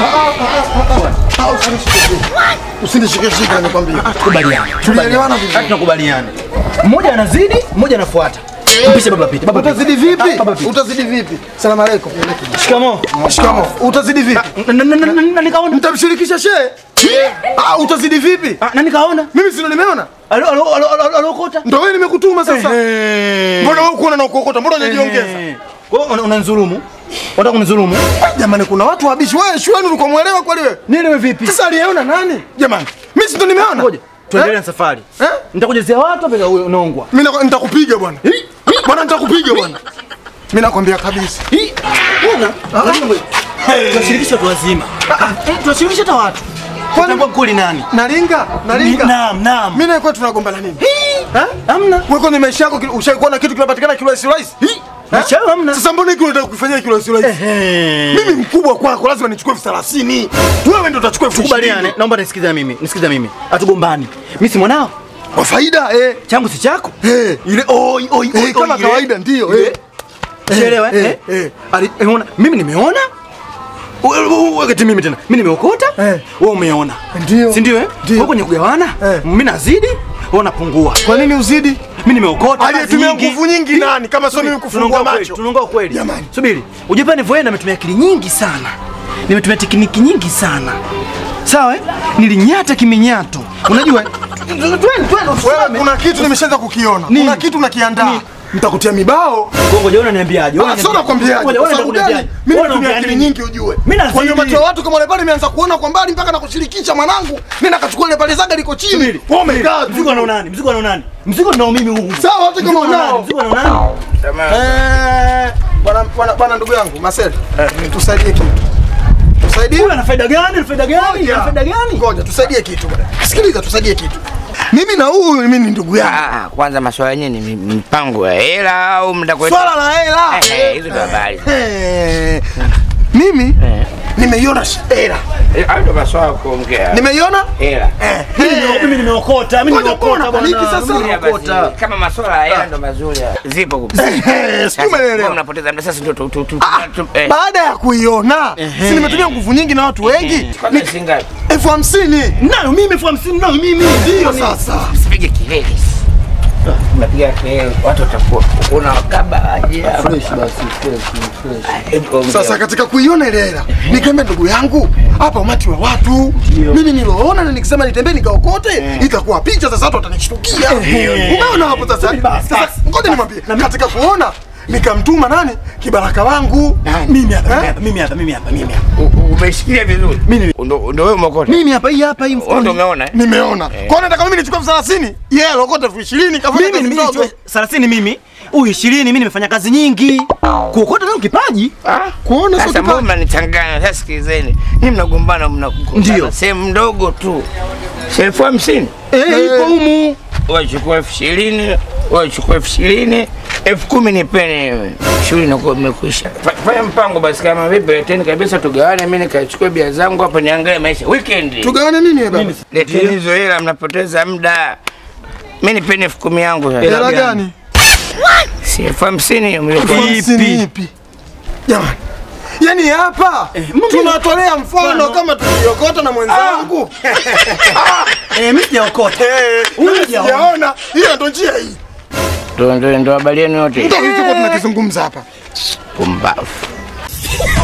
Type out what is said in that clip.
Usinishike nakwambia. Tukubaliane. Tunaelewana vipi? Tunakubaliana. Mmoja anazidi, mmoja anafuata. Mpishe baba pita. Baba utazidi vipi? Utazidi vipi? Salamu alaykum. Shikamoo. Shikamoo. Utazidi vipi? Na nikaona. Mtamshirikisha shehe? Utazidi vipi? Na nikaona. Mimi sio nimeona. Alokota. Ndio wewe nimekutuma sasa. Mbona wewe uko na ukokota? Mbona unajiongeza? Wewe unanizulumu. Unataka kunizulumu? Jamani kuna watu wabishi. Wewe shuleni ulikuwa muelewa kweli wewe? Nielewe vipi? Sasa aliyeona nani? Jamani, mimi si ndo nimeona. Ngoja. Tuendelee na safari. Nitakujezea watu hapa unaongwa. Mimi nitakupiga bwana. Bwana nitakupiga bwana. Mimi nakwambia kabisa. Bwana, tunashirikisha watu wazima. Tunashirikisha hata watu. Kwani mkuli nani? Nalinga. Naam. Mimi na kwetu tunagombana nini? Hamna. Wewe kwenye maisha yako ushaikuwa na kitu kinapatikana kirahisi rahisi? Maisha yao hamna. Sasa mbona hiki unataka kufanyia kirahisi rahisi? Mimi mkubwa kwako lazima nichukue 30. Wewe ndio utachukua 20. Tukubaliane. Naomba nisikize mimi. Hatugombani. Mimi si mwanao. Kwa faida changu si chako. Ile kama kawaida ndio Unaelewa Unaona mimi nimeona wakati mimi tena mimi nimeokota wewe umeona ndio si ndio wewe kwenye kugawana mimi nazidi wewe unapungua. Kwa nini uzidi? Mimi nimeokota aliyetumia nguvu nyingi nani kama sio mimi kufungua macho? Tunaongea kweli jamani. Subiri ujue nivoenda nimetumia akili nyingi sana, nimetumia tekniki nyingi sana, sawa nilinyata kiminyato unajua. Wewe kuna kitu nimeshaanza kukiona, kuna kitu nakiandaa. Nitakutia mibao. Ngoja unaniambiaje? Sio nakwambiaje. Mimi natumia akili nyingi ujue. Kwa hiyo macho ya watu kama wale pale nimeanza kuona kwa mbali mpaka nakushirikisha mwanangu. Nenda kachukua ile pale zaga liko chini. Oh my god. Mzigo anaona nani? Mzigo ndio mimi huu. Sawa hata kama unao. Mzigo anaona nani? Bwana ndugu yangu Marcel, tusaidie kitu. Tusaidie. Wewe ana faida gani? Ana faida gani? Ngoja tusaidie kitu bwana. Sikiliza tusaidie kitu. Mimi na huyu mimi ni ndugu yangu. Kwanza maswala yenyewe ni mpango ya hela au mtakwenda? Swala la hela. Hizo ndo habari. Mimi nimeiona hela. Hayo maswala kuongea. Nimeiona? Hela. Mimi nimeokota bwana. Sasa kama maswala ya hela ndo mazuri. Zipo kubwa. Simeelewa. Mnapoteza muda sasa ndio baada ya kuiona, si nimetumia nguvu nyingi na watu wengi. Ni singapi? 50,000. Nayo mimi 50,000 nayo mimi. Ndio sasa. Usipige kelele. Unapiga kelele watu watakuwa una wakaba aje. Fresh basi, fresh. Sasa katika kuiona ile hela, nikamwambia ndugu yangu, hapa umati wa watu. Mimi niloona na nikisema nitembee nikaokote, itakuwa picha sasa watu watanishtukia. Umeona hapo sasa? Ngoja nimwambie. Katika kuona nikamtuma nani? Kibaraka wangu. Mimi hapa. Umeshikilia vizuri. Ndio wewe umeokota. Mimi hapa hii mfukoni. Ndio umeona? Nimeona. Kwa nini nataka mimi nichukue 30? Yeye alokota 20 kafanya kazi ndogo. 30 mimi. Huyu 20 mimi nimefanya kazi nyingi. Kuokota ndio kipaji. Kuona sio kipaji. Sasa mnanichanganya. Sasa sikizeni. Ninyi mnagombana ndio sehemu ndogo tu. 50,000. Ipo humu. Wewe chukua 20,000, wewe chukua 20,000, 10,000 nipeni wewe. Shughuli inakuwa imekwisha. Fanya mpango basi kama vipi, leteni kabisa tugawane, mimi nikachukua bia zangu hapa niangalie maisha weekend. Tugawane nini baba? Leteni hizo hela, mnapoteza muda. Mimi nipeni 10,000 yangu sasa. Hela gani? Si 50,000 ipi? Jamani. Yaani hapa tunatolea mfano kama tuliokota na mwenzangu. Mimi sijaokota. Unaona? Hiyo ndio njia hii. Ndio habari yenu yote. Ndio hicho tunakizungumza hapa. Pumbavu.